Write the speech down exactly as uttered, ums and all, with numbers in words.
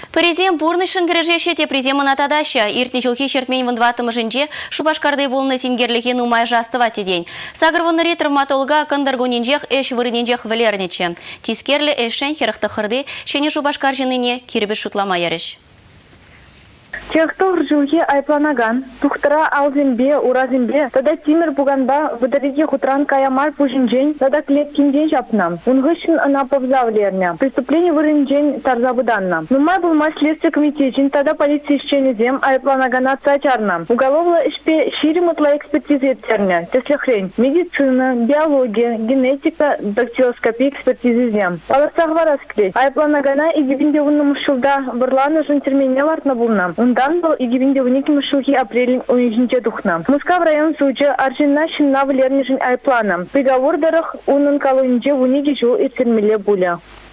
Президент Бурнышын кірежешете президент атадаща. Иртні жылхи шертмен вандватым жынже Шубашкарды болны сингерліген умай жастывати день. Сагыр ваннари травматолога кандаргунинжех эш вырынинжех валерниче. Тискерлі эшен херахты хырды, шене Шубашкар жыныне кирбе шутлама ярыш. Чехтор жылге айпланаган, тухтара алзембе, уразембе, тада тимир буганба, выдариге хутран каямар пужинжень, тада клеткинжень жапнам. Унгышын ана повзавлерня. Преступление вырынжень тарзабуданна. Нумай был май следствие комитетчин, тада полиция исченезем, айпланагана цачарна. Уголовла ишпе ширимутла экспертизы терня. Если хрень, медицина, биология, генетика, дактилоскопия экспертизы зем. Паласахва расклей. Айпланагана и гибинде унному шилда, бырланы жын термене лартна булна. Ундан был и гибинде униким шилхи апрель уникинте духна. Мускав район суджи аржинна шинна влернижин айплана. Приговор дарах унын колонинже уники жил и термеле буля.